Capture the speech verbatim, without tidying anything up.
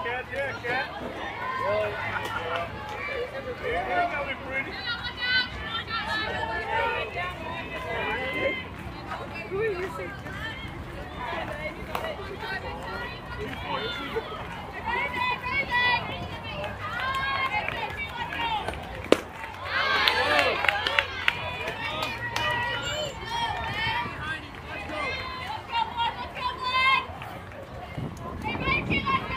Cat, yeah, Cat. Yeah, that'll be pretty. Who are you saying? Let's go, let's go, Blake! Hey, Blake, let's go!